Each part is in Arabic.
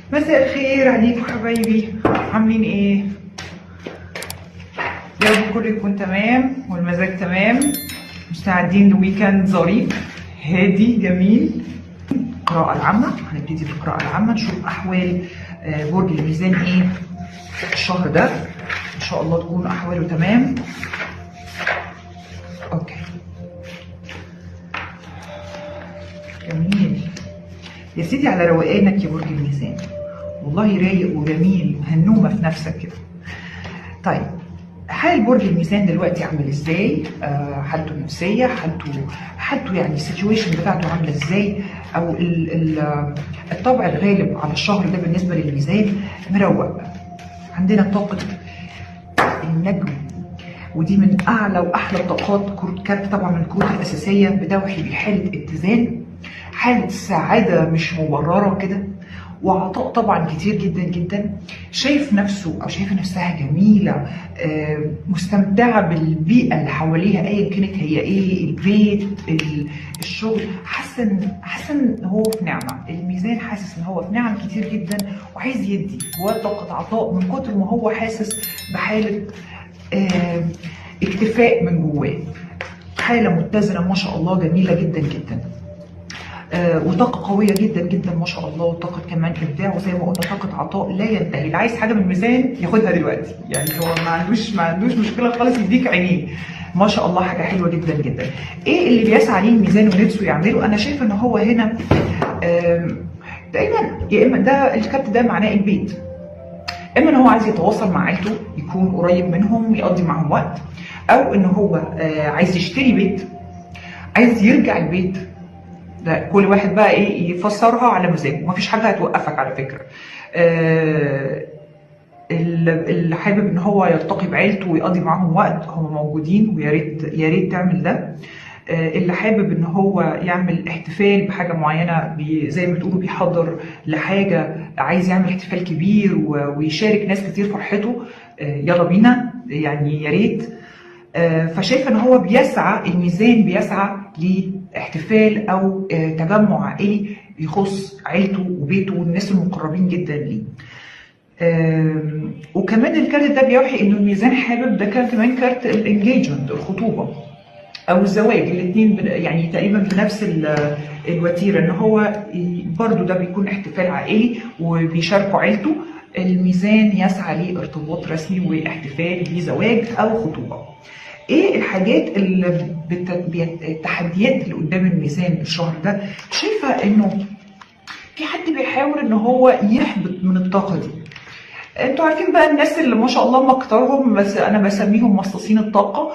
مساء الخير عليكم حبايبي، عاملين ايه؟ يا رب كله يكون تمام والمزاج تمام، مستعدين لويكند ظريف هادي جميل. القراءة العامة، هنبتدي في القراءة العامة نشوف أحوال برج الميزان ايه الشهر ده. إن شاء الله تكون أحواله تمام. أوكي جميل يا سيدي، على روقانك يا برج الميزان، والله رايق وجميل هنومه في نفسك كده. طيب حال برج الميزان دلوقتي عامل ازاي؟ حالته النفسيه، حالته يعني السيتويشن بتاعته عامله ازاي؟ او الطبع الغالب على الشهر ده بالنسبه للميزان مروق. عندنا طاقه النجم، ودي من اعلى واحلى الطاقات. كارت طبعا من الكروت الاساسيه بتوحي بحاله اتزان، حاله سعاده مش مبرره كده، وعطاء طبعا كتير جدا جدا. شايف نفسه او شايفه نفسها جميله، مستمتعه بالبيئه اللي حواليها ايا كانت هي ايه، البيت، الشغل. حاسه ان هو في نعمه. الميزان حاسس ان هو في نعم كتير جدا، وعايز يدي جواه طاقه عطاء من كتر ما هو حاسس بحاله اكتفاء من جواه. حاله متزنه ما شاء الله، جميله جدا جدا. وطاقه قويه جدا جدا ما شاء الله، وطاقه كمان ابداع، وزي ما قلنا طاقه عطاء لا ينتهي. اللي عايز حاجه من الميزان ياخدها دلوقتي، يعني هو ما عندوش مشكله خالص، يديك عينيه ما شاء الله. حاجه حلوه جدا جدا. ايه اللي بيسعى ليه الميزان ونفسه يعمله؟ انا شايفه ان هو هنا دايما يا اما ده الكارت ده معناه البيت، اما ان هو عايز يتواصل مع عيلته، يكون قريب منهم، يقضي معهم وقت، او ان هو عايز يشتري بيت، عايز يرجع البيت. ده كل واحد بقى ايه يفسرها على مزاجه، مفيش حاجه هتوقفك على فكره. اللي حابب ان هو يلتقي بعيلته ويقضي معاهم وقت هم موجودين، ويا ريت تعمل ده. اللي حابب ان هو يعمل احتفال بحاجه معينه، زي ما بتقولوا بيحضر لحاجه، عايز يعمل احتفال كبير ويشارك ناس كتير فرحته، يلا بينا يعني يا ريت. فشايفه ان هو بيسعى، الميزان بيسعى لاحتفال او تجمع عائلي يخص عيلته وبيته والناس المقربين جدا ليه. وكمان الكارت ده بيوحي انه الميزان حابب، ده كان كمان كارت الانجيجمنت، الخطوبه او الزواج، الاثنين يعني تقريبا بنفس الوتيره، ان هو برضو ده بيكون احتفال عائلي وبيشاركوا عيلته. الميزان يسعى لارتباط رسمي واحتفال بزواج او خطوبه. ايه الحاجات التحديات اللي قدام الميزان الشهر ده؟ شايفه انه في حد بيحاول ان هو يحبط من الطاقه دي. انتوا عارفين بقى الناس اللي ما شاء الله مكترهم، بس انا بسميهم مصاصين الطاقه.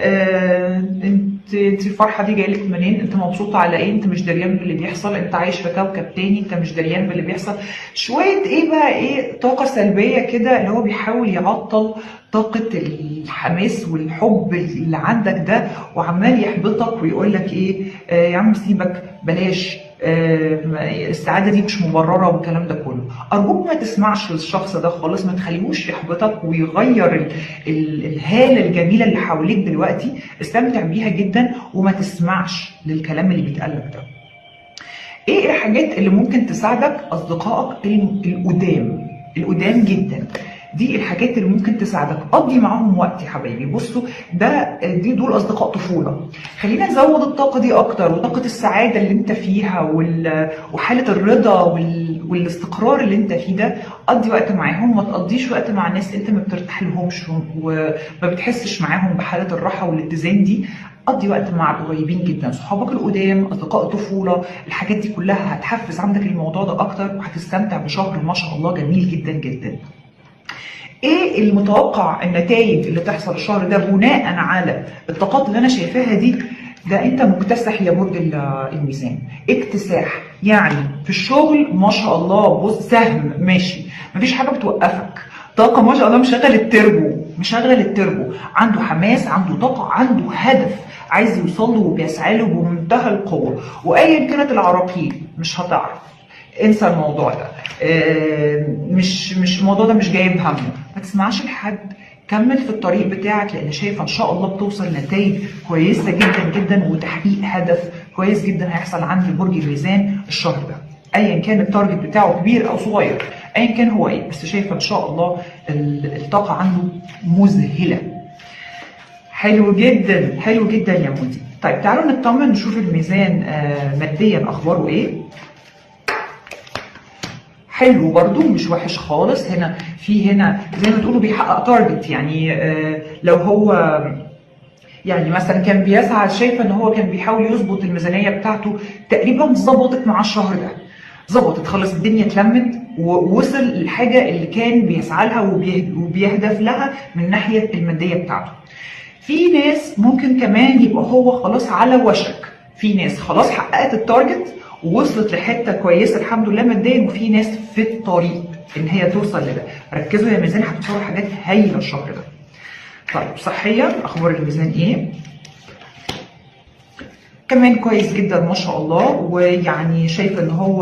انت الفرحه دي جايه لك منين؟ انت مبسوطه على ايه؟ انت مش دريان باللي بيحصل، انت عايش في كوكب تاني، انت مش دريان باللي بيحصل. شويه ايه بقى، ايه طاقه سلبيه كده، اللي هو بيحاول يعطل طاقه الحماس والحب اللي عندك ده، وعمال يحبطك ويقول لك ايه، يا عم سيبك بلاش، السعاده دي مش مبرره والكلام ده كله. ارجوك ما تسمعش للشخص ده خالص، ما تخليهوش يحبطك ويغير الهاله الجميله اللي حواليك دلوقتي. استمتع بيها جدا وما تسمعش للكلام اللي بيتقالك ده. ايه الحاجات اللي ممكن تساعدك؟ اصدقائك القدام جدا، دي الحاجات اللي ممكن تساعدك. قضي معاهم وقت يا حبايبي. بصوا دول اصدقاء طفوله. خلينا نزود الطاقه دي اكتر، وطاقه السعاده اللي انت فيها وحاله الرضا والاستقرار اللي انت فيه ده. قضي وقت معاهم، ما تقضيش وقت مع ناس انت ما بترتاح لهمش وما بتحسش معاهم بحاله الراحه والاتزان دي. قضي وقت مع القريبين جدا، صحابك القدام، اصدقاء الطفوله. الحاجات دي كلها هتحفز عندك الموضوع ده اكتر، وهتستمتع بشهر ما شاء الله جميل جدا جدا. ايه المتوقع النتائج اللي تحصل الشهر ده بناء على الطاقات اللي انا شايفاها دي؟ ده انت مكتسح يا برج الميزان، اكتساح يعني في الشغل ما شاء الله. بص سهم ماشي، مفيش حاجه بتوقفك. طاقه ما شاء الله، مشغل التربو، عنده حماس، عنده طاقه، عنده هدف عايز يوصل له وبيسعى له بمنتهى القوه. وايا كانت العراقيل مش هتعرف، انسى الموضوع ده. مش الموضوع ده مش جايب همه. ما تسمعش لحد، كمل في الطريق بتاعك، لان شايفه ان شاء الله بتوصل نتائج كويسه جدا جدا، وتحقيق هدف كويس جدا هيحصل عند برج الميزان الشهر ده، ايا كان التارجت بتاعه كبير او صغير. ايا كان هو ايه، بس شايفه ان شاء الله الطاقه عنده مذهله. حلو جدا حلو جدا يا مودي. طيب تعالوا نطمن نشوف الميزان ماديا اخباره ايه. حلو برضو، مش وحش خالص. هنا زي ما تقولوا بيحقق تارجت، يعني لو هو يعني مثلا كان بيسعى، شايفه ان هو كان بيحاول يظبط الميزانيه بتاعته، تقريبا ظبطت مع الشهر ده، ظبطت خلاص، الدنيا اتلمت ووصل للحاجه اللي كان بيسعى لها وبيهدف لها من ناحيه الماديه بتاعته. في ناس ممكن كمان يبقى هو خلاص على وشك، في ناس خلاص حققت التارجت ووصلت لحته كويسه الحمد لله ماديا، وفي ناس في الطريق ان هي توصل لده. ركزوا يا ميزان، هتوصلوا حاجات هايله الشهر ده. طيب صحيا اخبار الميزان ايه؟ كمان كويس جدا ما شاء الله، ويعني شايف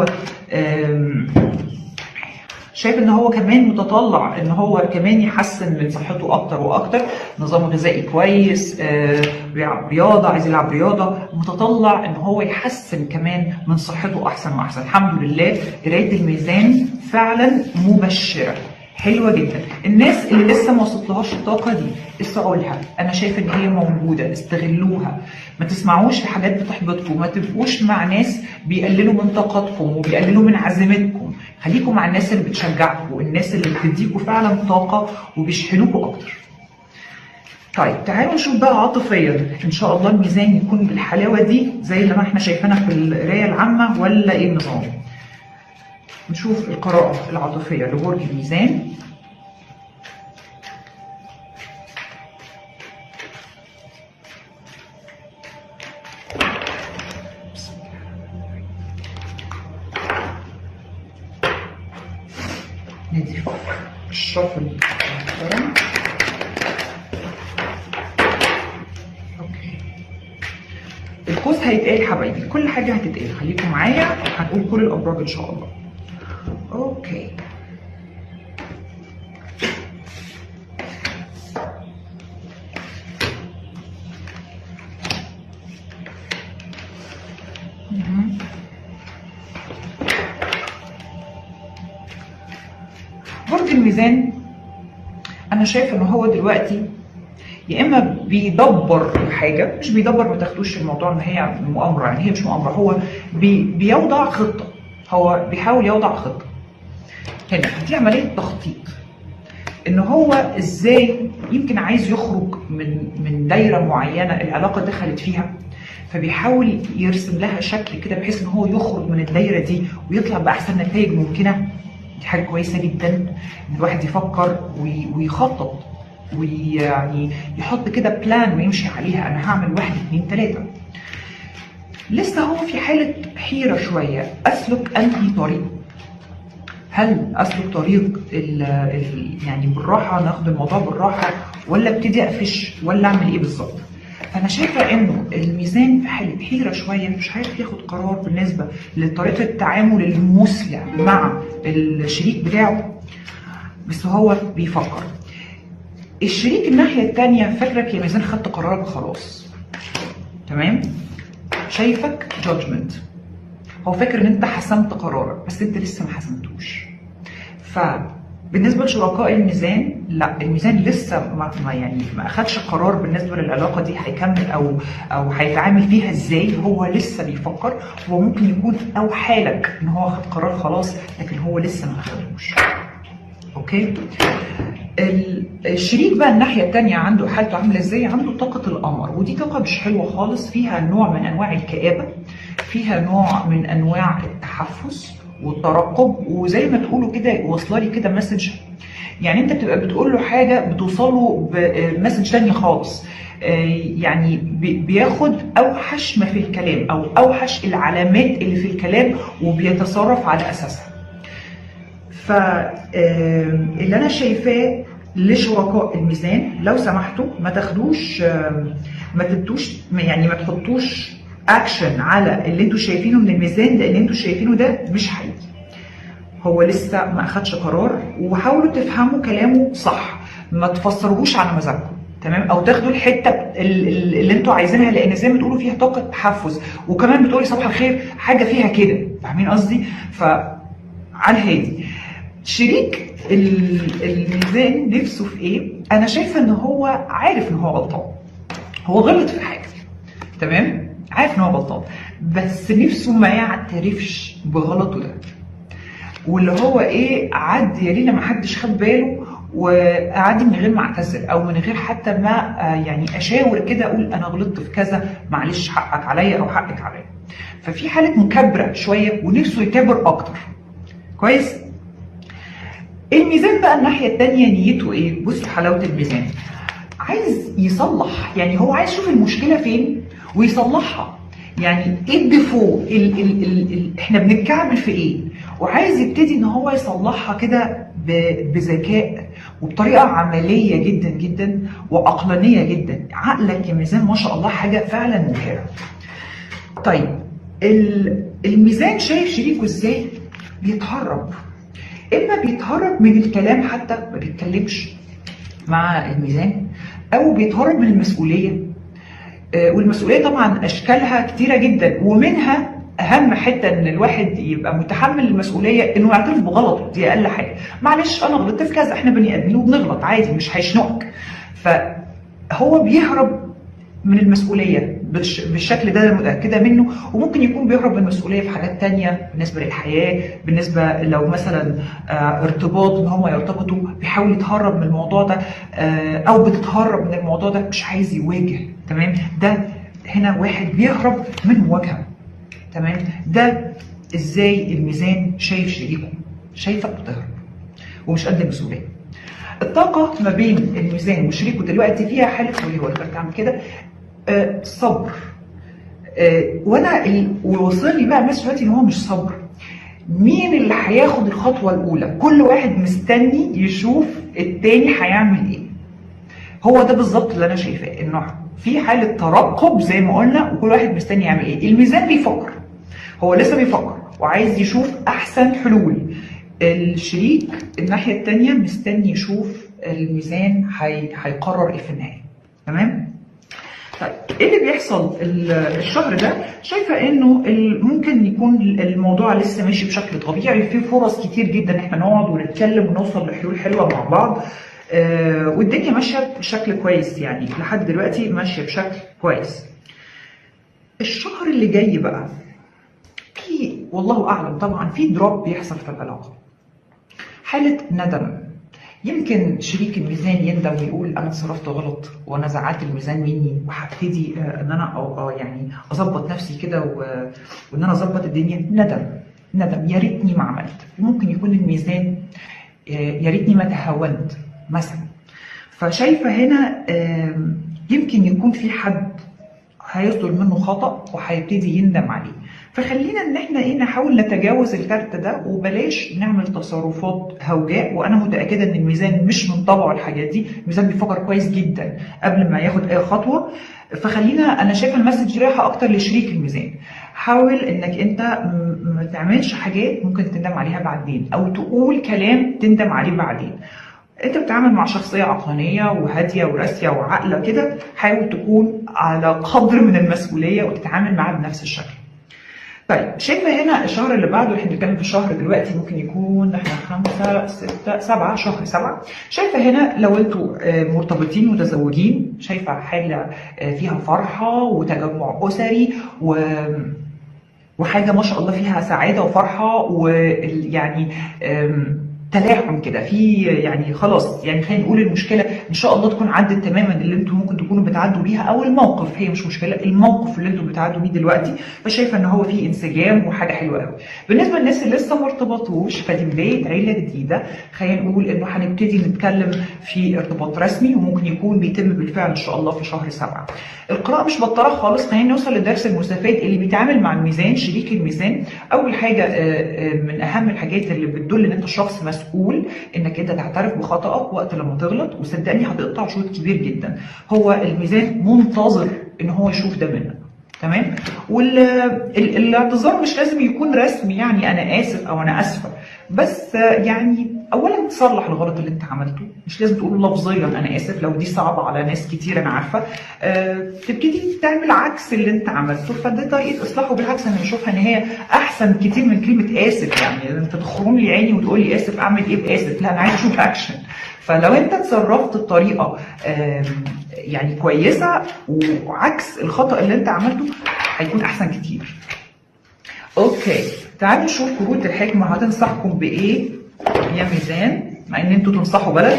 ان هو كمان متطلع ان هو كمان يحسن من صحته اكتر واكتر، نظام غذائي كويس، رياضه، عايز يلعب رياضه، متطلع ان هو يحسن كمان من صحته احسن واحسن. الحمد لله قرايه الميزان فعلا مبشره، حلوه جدا. الناس اللي لسه ما وصلتلهاش الطاقه دي اسعوا لها، انا شايفه ان هي موجوده، استغلوها، ما تسمعوش في حاجات بتحبطكم، ما تبقوش مع ناس بيقللوا من طاقتكم وبيقللوا من عزيمتكم، خليكم مع الناس اللي بتشجعكم، الناس اللي بتديكوا فعلا طاقه وبيشحنوكوا اكتر. طيب تعالوا نشوف بقى عاطفيا، ان شاء الله الميزان يكون بالحلاوه دي زي اللي ما احنا شايفينها في القرايه العامه ولا ايه النظام؟ نشوف القراءة العاطفية لبرج الميزان. ندي الشفل محترم. اوكي، القوس هيتقال حبايبي، كل حاجة هتتقال، خليكم معايا، هنقول كل الأبراج إن شاء الله. اوكي، برج الميزان انا شايفه ان هو دلوقتي يا اما بيدبر حاجه، مش بيدبر، ما تاخدوش الموضوع ان هي مؤامره، يعني هي مش مؤامره، هو بيوضع خطه، هو بيحاول يوضع خطه. هنا دي عمليه تخطيط، ان هو ازاي يمكن عايز يخرج من دايره معينه العلاقه دخلت فيها، فبيحاول يرسم لها شكل كده بحيث ان هو يخرج من الدايره دي ويطلع باحسن نتائج ممكنه. دي حاجه كويسه جدا ان الواحد يفكر ويخطط ويعني يحط كده بلان ويمشي عليها، انا هعمل 1 2 3. لسه هو في حاله حيره شويه، اسلك انهي طريق؟ هل اسلك طريق يعني بالراحه، ناخد الموضوع بالراحه، ولا ابتدي اقفش، ولا اعمل ايه بالظبط؟ فانا شايفه انه الميزان في حاله حيره شويه، مش عارف ياخد قرار بالنسبه لطريقه التعامل المثلى مع الشريك بتاعه، بس هو بيفكر. الشريك الناحيه الثانيه فاكرك يا ميزان خدت قرارك خلاص، تمام؟ شايفك جادجمنت، هو فاكر ان انت حسمت قرارك بس انت لسه ما حسمتوش. فبالنسبه لشركاء الميزان، لا، الميزان لسه ما اخدش قرار بالنسبه للعلاقه دي هيكمل او هيتعامل فيها ازاي، هو لسه بيفكر. هو ممكن يكون اوحى لك ان هو اخد قرار خلاص، لكن هو لسه ما اخدهوش. اوكي، الشريك بقى الناحيه الثانيه عنده حالته عامله ازاي؟ عنده طاقه القمر، ودي طاقه مش حلوه خالص، فيها نوع من انواع الكآبه، فيها نوع من انواع التحفز والترقب، وزي ما تقولوا كده واصله لي كده مسج، يعني انت بتبقى بتقول له حاجه بتوصل له بمسج ثانيه خالص، يعني بياخد اوحش ما في الكلام او اوحش العلامات اللي في الكلام وبيتصرف على اساسها. فاللي انا شايفاه لشركاء الميزان، لو سمحتوا ما تاخدوش، ما تدوش، يعني ما تحطوش اكشن على اللي انتوا شايفينه من الميزان، لان انتوا شايفينه ده مش حقيقي، هو لسه ما اخدش قرار. وحاولوا تفهموا كلامه صح، ما تفسروهوش على مزاجكم، تمام؟ او تاخدوا الحته اللي انتوا عايزينها، لان زي ما تقولوا فيها طاقه تحفز، وكمان بتقولي صباح الخير، حاجه فيها كده، فاهمين قصدي؟ فعلى الهادي. شريك الميزان نفسه في ايه؟ انا شايفه ان هو عارف ان هو غلطان، هو غلط في حاجه، تمام؟ عارف ان هو غلطان، بس نفسه ما يعترفش بغلطه ده، واللي هو ايه، عدي يا لينا ما حدش خد باله، وعادي من غير ما اعتذر او من غير حتى ما يعني اشاور كده اقول انا غلطت في كذا، معلش حقك عليا او حقك عليا. ففي حاله مكابره شويه ونفسه يكابر اكتر. كويس؟ الميزان بقى الناحيه الثانيه نيته ايه؟ بص حلاوه الميزان، عايز يصلح، يعني هو عايز يشوف المشكله فين ويصلحها. يعني ايه الديفو، احنا بنتكعبل في ايه، وعايز يبتدي ان هو يصلحها كده بذكاء وبطريقه عمليه جدا جدا وعقلانيه جدا. عقلك يا ميزان ما شاء الله حاجه فعلا مبهره. طيب الميزان شايف شريكه ازاي؟ بيتهرب، اما بيتهرب من الكلام، حتى ما بيتكلمش مع الميزان، او بيتهرب من المسؤوليه. والمسؤوليه طبعا اشكالها كتيره جدا، ومنها اهم حته ان الواحد يبقى متحمل المسؤوليه انه يعترف بغلطه، دي اقل حاجه. معلش انا غلطت في كذا، احنا بني ادمين وبنغلط عادي، مش هيشنقك. فهو بيهرب من المسؤوليه بالشكل ده، انا متاكده منه. وممكن يكون بيهرب من المسؤوليه في حاجات تانية بالنسبه للحياه، بالنسبه لو مثلا ارتباط ان هم يرتبطوا، بيحاول يتهرب من الموضوع ده، او بتتهرب من الموضوع ده، مش عايز يواجه. تمام؟ ده هنا واحد بيهرب من مواجهه. تمام؟ ده ازاي الميزان شايف شريكه؟ شايفك بتهرب ومش قد المسؤوليه. الطاقه ما بين الميزان وشريكه دلوقتي فيها حاله هو تعمل كده صبر. وانا ووصل لي بقى المسج دلوقتي ان هو مش صبر. مين اللي هياخد الخطوه الاولى؟ كل واحد مستني يشوف التاني هيعمل ايه. هو ده بالظبط اللي انا شايفاه، انه في حاله ترقب زي ما قلنا، وكل واحد مستني يعمل ايه. الميزان بيفكر، هو لسه بيفكر وعايز يشوف احسن حلول. الشريك الناحيه الثانيه مستني يشوف الميزان هيقرر ايه في النهايه. تمام؟ طيب ايه اللي بيحصل الشهر ده؟ شايفه انه ممكن يكون الموضوع لسه ماشي بشكل طبيعي، في فرص كتير جدا ان احنا نقعد ونتكلم ونوصل لحلول حلوه مع بعض، والدنيا ماشيه بشكل كويس، يعني لحد دلوقتي ماشيه بشكل كويس. الشهر اللي جاي بقى في والله اعلم طبعا في دروب بيحصل في العلاقه، حاله ندم. يمكن شريك الميزان يندم ويقول انا اتصرفت غلط وانا زعلت الميزان مني، وهبتدي ان انا يعني اظبط نفسي كده وان انا اظبط الدنيا. ندم يا ريتني ما عملت. ممكن يكون الميزان يا ريتني ما تهاونت مثلا. فشايفه هنا يمكن يكون في حد هيصدر منه خطأ وهيبتدي يندم عليه. فخلينا ان احنا نحاول نتجاوز الكارت ده، وبلاش نعمل تصرفات هوجاء. وانا متاكده ان الميزان مش من طبعه الحاجات دي، الميزان بيفكر كويس جدا قبل ما ياخد اي خطوه. فخلينا، انا شايفه المسج رايحه اكتر لشريك الميزان. حاول انك انت ما تعملش حاجات ممكن تندم عليها بعدين، او تقول كلام تندم عليه بعدين. انت بتتعامل مع شخصيه عقلانيه وهاديه وراسيه وعاقله كده، حاول تكون على قدر من المسؤوليه وتتعامل معاه بنفس الشكل. طيب شايفه هنا الشهر اللي بعده، احنا بنتكلم في الشهر دلوقتي ممكن يكون احنا 5 6 7 شهر 7. شايفه هنا لو انتوا مرتبطين متزوجين، شايفه حاله فيها فرحه وتجمع اسري وحاجه ما شاء الله فيها سعاده وفرحه، ويعني تلاحم كده في، يعني خلاص، يعني خلينا نقول المشكله ان شاء الله تكون عدت تماما اللي انتم ممكن تكونوا بتعدوا بيها، او الموقف، هي مش مشكله، الموقف اللي انتم بتعدوا بيه دلوقتي. فشايفه ان هو في انسجام وحاجه حلوه قوي. بالنسبه للناس اللي لسه ما ارتبطوش، فدي بدايه عيله جديده. خلينا نقول انه هنبتدي نتكلم في ارتباط رسمي، وممكن يكون بيتم بالفعل ان شاء الله في شهر 7. القراءه مش بطاله خالص. خلينا نوصل للدرس المستفاد اللي بيتعامل مع الميزان. شريك الميزان، اول حاجه من اهم الحاجات اللي بتدل ان انت شخص مسؤول، انك انت تعترف بخطأك وقت لما تغلط، وصدقني هتقطع شوط كبير جدا. هو الميزان منتظر ان هو يشوف ده منك. تمام. والاعتذار مش لازم يكون رسمي، يعني انا اسف او انا اسفه، بس يعني اولا تصلح الغلط اللي انت عملته، مش لازم تقول لفظيا انا اسف لو دي صعبه على ناس كتير انا عارفه. تبتدي تعمل عكس اللي انت عملته، فده طريقه اصلاحه. بالعكس انا بشوفها ان هي احسن كتير من كلمه اسف. يعني انت تخرم لي عيني وتقول لي اسف، اعمل ايه باسف؟ لا انا عايز اشوف اكشن. فلو انت اتصرفت بطريقه يعني كويسه وعكس الخطا اللي انت عملته هيكون احسن كتير. اوكي، تعالوا نشوف كروت الحكمه هتنصحكم بايه يا ميزان، مع ان انتوا تنصحوا بلد.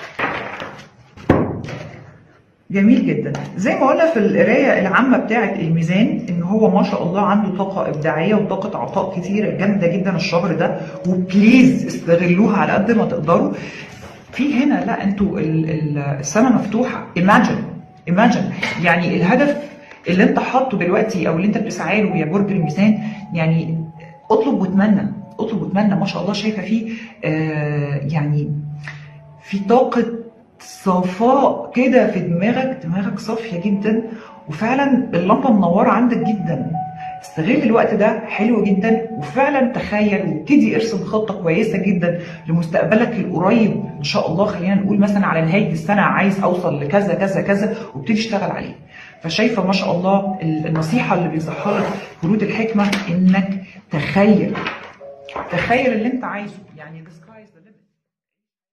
جميل جدا. زي ما قلنا في القرايه العامه بتاعه الميزان ان هو ما شاء الله عنده طاقه ابداعيه وطاقه عطاء كتيره جامده جدا الشهر ده، وبليز استغلوها على قد ما تقدروا. في هنا لا انتوا السماء مفتوحه. imagine يعني الهدف اللي انت حاطه دلوقتي او اللي انت بتسعى له يا برج الميزان، يعني اطلب واتمنى، اطلب واتمنى. ما شاء الله شايفه فيه يعني في طاقه صفاء كده في دماغك صافيه جدا، وفعلا اللمبه منوره عندك جدا. استغل الوقت ده حلو جدا، وفعلا تخيل وابتدي ارسم خطه كويسه جدا لمستقبلك القريب ان شاء الله. خلينا نقول مثلا على نهايه السنه عايز اوصل لكذا كذا كذا، وابتدي اشتغل عليه. فشايفه ما شاء الله النصيحه اللي بيصحها لك كروت الحكمه انك تخيل اللي انت عايزه، يعني